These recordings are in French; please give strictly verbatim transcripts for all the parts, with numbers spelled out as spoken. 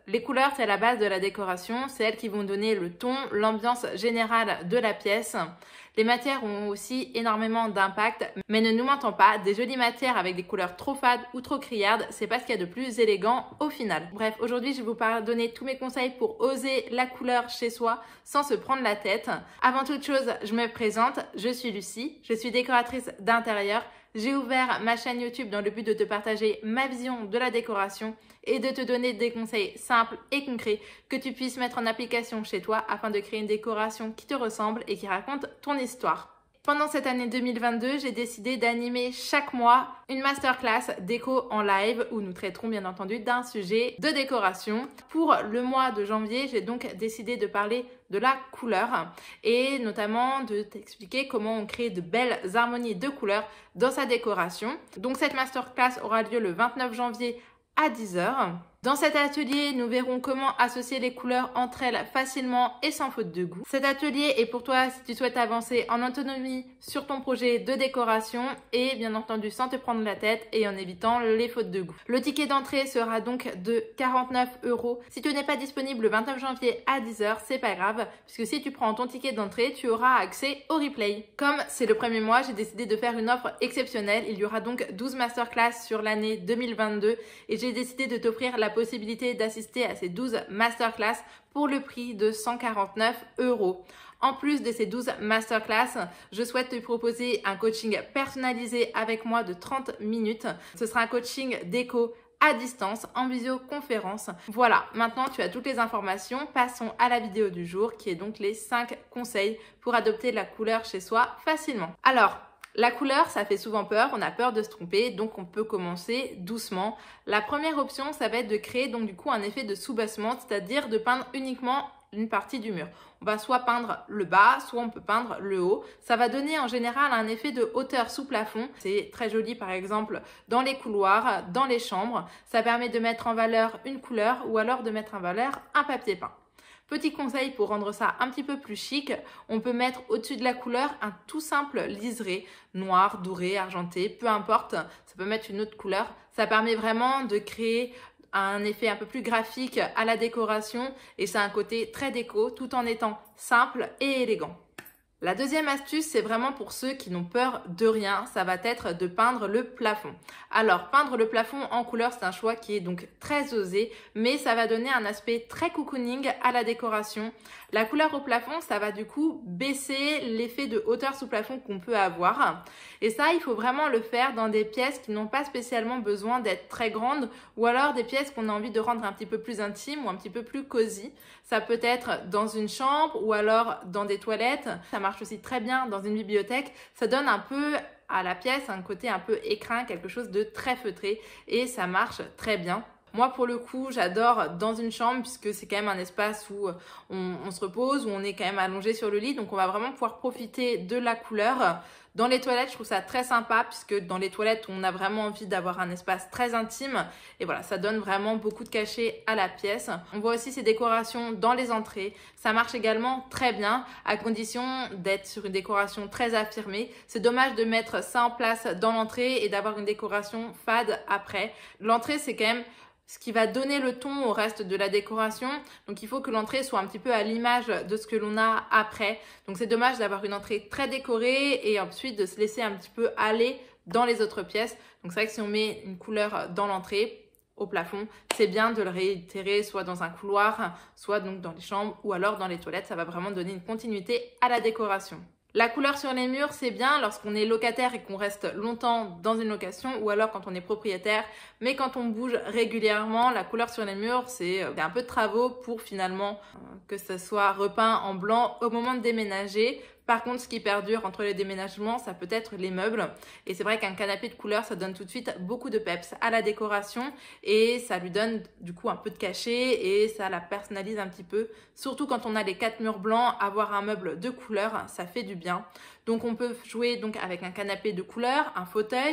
Les couleurs, c'est la base de la décoration, c'est elles qui vont donner le ton, l'ambiance générale de la pièce. Les matières ont aussi énormément d'impact, mais ne nous mentons pas, des jolies matières avec des couleurs trop fades ou trop criardes, c'est pas ce qu'il y a de plus élégant au final. Bref, aujourd'hui, je vais vous donner tous mes conseils pour oser la couleur chez soi sans se prendre la tête. Avant toute chose, je me présente, je suis Lucie, je suis décoratrice d'intérieur. J'ai ouvert ma chaîne YouTube dans le but de te partager ma vision de la décoration et de te donner des conseils simples et concrets que tu puisses mettre en application chez toi afin de créer une décoration qui te ressemble et qui raconte ton histoire. Pendant cette année deux mille vingt-deux, j'ai décidé d'animer chaque mois une masterclass déco en live où nous traiterons bien entendu d'un sujet de décoration. Pour le mois de janvier, j'ai donc décidé de parler de la couleur et notamment de t'expliquer comment on crée de belles harmonies de couleurs dans sa décoration. Donc cette masterclass aura lieu le vingt-neuf janvier à dix heures. Dans cet atelier, nous verrons comment associer les couleurs entre elles facilement et sans faute de goût. Cet atelier est pour toi si tu souhaites avancer en autonomie sur ton projet de décoration et bien entendu sans te prendre la tête et en évitant les fautes de goût. Le ticket d'entrée sera donc de quarante-neuf euros. Si tu n'es pas disponible le vingt-neuf janvier à dix heures, c'est pas grave puisque si tu prends ton ticket d'entrée, tu auras accès au replay. Comme c'est le premier mois, j'ai décidé de faire une offre exceptionnelle. Il y aura donc douze masterclass sur l'année deux mille vingt-deux et j'ai décidé de t'offrir la possibilité d'assister à ces douze masterclass pour le prix de cent quarante-neuf euros. En plus de ces douze masterclass, je souhaite te proposer un coaching personnalisé avec moi de trente minutes. Ce sera un coaching déco à distance, en visioconférence. Voilà, maintenant tu as toutes les informations. Passons à la vidéo du jour qui est donc les cinq conseils pour adopter la couleur chez soi facilement. Alors, la couleur, ça fait souvent peur, on a peur de se tromper, donc on peut commencer doucement. La première option, ça va être de créer donc du coup un effet de soubassement, c'est-à-dire de peindre uniquement une partie du mur. On va soit peindre le bas, soit on peut peindre le haut. Ça va donner en général un effet de hauteur sous plafond. C'est très joli par exemple dans les couloirs, dans les chambres. Ça permet de mettre en valeur une couleur ou alors de mettre en valeur un papier peint. Petit conseil pour rendre ça un petit peu plus chic, on peut mettre au-dessus de la couleur un tout simple liseré, noir, doré, argenté, peu importe, ça peut mettre une autre couleur. Ça permet vraiment de créer un effet un peu plus graphique à la décoration et ça a un côté très déco tout en étant simple et élégant. La deuxième astuce, c'est vraiment pour ceux qui n'ont peur de rien, ça va être de peindre le plafond. Alors, peindre le plafond en couleur, c'est un choix qui est donc très osé, mais ça va donner un aspect très cocooning à la décoration. La couleur au plafond, ça va du coup baisser l'effet de hauteur sous plafond qu'on peut avoir. Et ça, il faut vraiment le faire dans des pièces qui n'ont pas spécialement besoin d'être très grandes ou alors des pièces qu'on a envie de rendre un petit peu plus intimes ou un petit peu plus cosy. Ça peut être dans une chambre ou alors dans des toilettes. Ça marche aussi très bien dans une bibliothèque. Ça donne un peu à la pièce un côté un peu écrin, quelque chose de très feutré et ça marche très bien. Moi, pour le coup, j'adore dans une chambre puisque c'est quand même un espace où on, on se repose, où on est quand même allongé sur le lit. Donc, on va vraiment pouvoir profiter de la couleur. Dans les toilettes, je trouve ça très sympa puisque dans les toilettes, on a vraiment envie d'avoir un espace très intime. Et voilà, ça donne vraiment beaucoup de cachet à la pièce. On voit aussi ces décorations dans les entrées. Ça marche également très bien à condition d'être sur une décoration très affirmée. C'est dommage de mettre ça en place dans l'entrée et d'avoir une décoration fade après. L'entrée, c'est quand même ce qui va donner le ton au reste de la décoration. Donc, il faut que l'entrée soit un petit peu à l'image de ce que l'on a après. Donc, c'est dommage d'avoir une entrée très décorée et ensuite de se laisser un petit peu aller dans les autres pièces. Donc, c'est vrai que si on met une couleur dans l'entrée, au plafond, c'est bien de le réitérer soit dans un couloir, soit donc dans les chambres ou alors dans les toilettes. Ça va vraiment donner une continuité à la décoration. La couleur sur les murs, c'est bien lorsqu'on est locataire et qu'on reste longtemps dans une location ou alors quand on est propriétaire. Mais quand on bouge régulièrement, la couleur sur les murs, c'est un peu de travaux pour finalement que ça soit repeint en blanc au moment de déménager. Par contre, ce qui perdure entre les déménagements, ça peut être les meubles. Et c'est vrai qu'un canapé de couleur, ça donne tout de suite beaucoup de peps à la décoration et ça lui donne du coup un peu de cachet et ça la personnalise un petit peu. Surtout quand on a les quatre murs blancs, avoir un meuble de couleur, ça fait du bien. Donc on peut jouer donc avec un canapé de couleur, un fauteuil.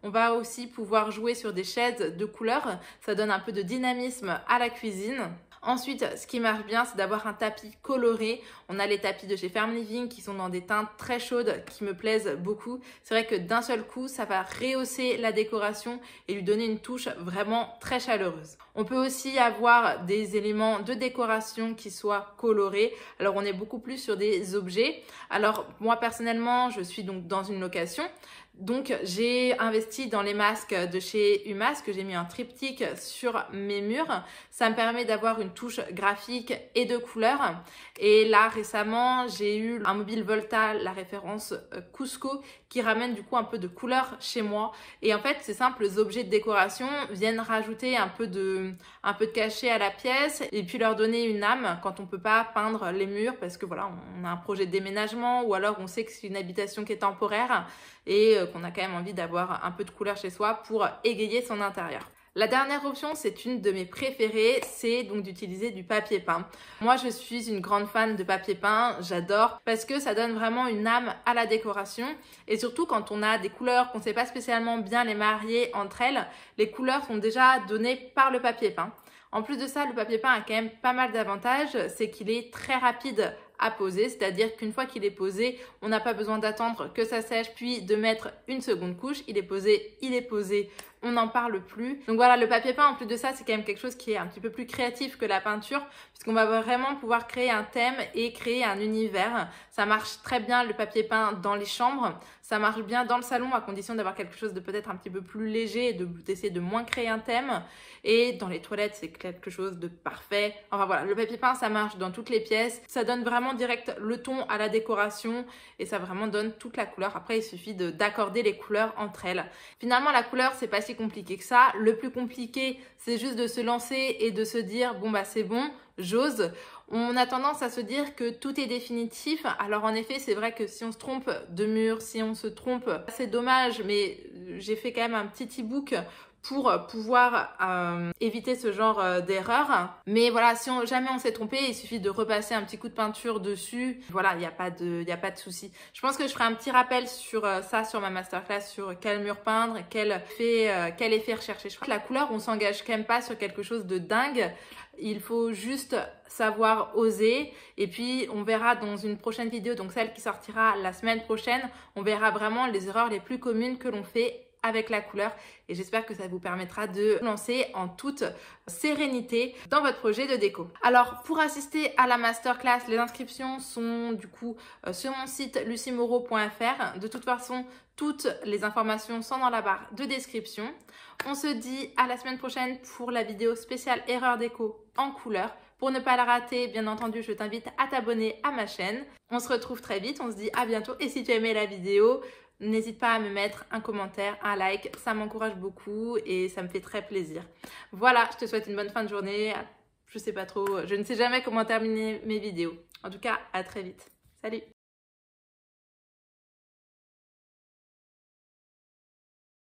On va aussi pouvoir jouer sur des shades de couleurs. Ça donne un peu de dynamisme à la cuisine. Ensuite, ce qui marche bien, c'est d'avoir un tapis coloré. On a les tapis de chez Farm Living qui sont dans des teintes très chaudes qui me plaisent beaucoup. C'est vrai que d'un seul coup, ça va rehausser la décoration et lui donner une touche vraiment très chaleureuse. On peut aussi avoir des éléments de décoration qui soient colorés. Alors, on est beaucoup plus sur des objets. Alors, moi, personnellement, je suis donc dans une location. Donc, j'ai investi dans les masques de chez Umask, que j'ai mis un triptyque sur mes murs. Ça me permet d'avoir une touche graphique et de couleur. Et là, récemment, j'ai eu un mobile Volta, la référence Cusco, qui ramène du coup un peu de couleur chez moi. Et en fait, ces simples objets de décoration viennent rajouter un peu de, un peu de cachet à la pièce et puis leur donner une âme quand on peut pas peindre les murs parce que voilà, on a un projet de déménagement ou alors on sait que c'est une habitation qui est temporaire et qu'on a quand même envie d'avoir un peu de couleur chez soi pour égayer son intérieur. La dernière option, c'est une de mes préférées, c'est donc d'utiliser du papier peint. Moi, je suis une grande fan de papier peint, j'adore, parce que ça donne vraiment une âme à la décoration. Et surtout, quand on a des couleurs qu'on ne sait pas spécialement bien les marier entre elles, les couleurs sont déjà données par le papier peint. En plus de ça, le papier peint a quand même pas mal d'avantages, c'est qu'il est très rapide à poser, c'est-à-dire qu'une fois qu'il est posé, on n'a pas besoin d'attendre que ça sèche puis de mettre une seconde couche. Il est posé, il est posé, on n'en parle plus. Donc voilà, le papier peint, en plus de ça, c'est quand même quelque chose qui est un petit peu plus créatif que la peinture, puisqu'on va vraiment pouvoir créer un thème et créer un univers. Ça marche très bien le papier peint dans les chambres, ça marche bien dans le salon à condition d'avoir quelque chose de peut-être un petit peu plus léger et de, d'essayer de moins créer un thème. Et dans les toilettes, c'est quelque chose de parfait. Enfin voilà, le papier peint, ça marche dans toutes les pièces. Ça donne vraiment direct le ton à la décoration et ça vraiment donne toute la couleur. Après, il suffit de, d'accorder les couleurs entre elles. Finalement, la couleur, c'est pas si compliqué que ça. Le plus compliqué, c'est juste de se lancer et de se dire, bon bah c'est bon, j'ose. On a tendance à se dire que tout est définitif. Alors en effet, c'est vrai que si on se trompe de mur, si on se trompe, c'est dommage, mais j'ai fait quand même un petit e-book pour pouvoir euh, éviter ce genre euh, d'erreur. Mais voilà, si on, jamais on s'est trompé, il suffit de repasser un petit coup de peinture dessus. Voilà, il n'y a pas de, il y a pas de souci. Je pense que je ferai un petit rappel sur euh, ça, sur ma masterclass, sur quel mur peindre, quel effet, euh, quel effet rechercher. Je crois que la couleur, on s'engage quand même pas sur quelque chose de dingue. Il faut juste savoir oser et puis on verra dans une prochaine vidéo, donc celle qui sortira la semaine prochaine, on verra vraiment les erreurs les plus communes que l'on fait avec la couleur et j'espère que ça vous permettra de vous lancer en toute sérénité dans votre projet de déco. Alors pour assister à la masterclass, les inscriptions sont du coup euh, sur mon site lucie moreau point f r. De toute façon, toutes les informations sont dans la barre de description. On se dit à la semaine prochaine pour la vidéo spéciale erreur déco en couleur. Pour ne pas la rater, bien entendu, je t'invite à t'abonner à ma chaîne. On se retrouve très vite, on se dit à bientôt et si tu as aimé la vidéo, n'hésite pas à me mettre un commentaire, un like, ça m'encourage beaucoup et ça me fait très plaisir. Voilà, je te souhaite une bonne fin de journée. Je sais pas trop, je ne sais jamais comment terminer mes vidéos. En tout cas, à très vite. Salut!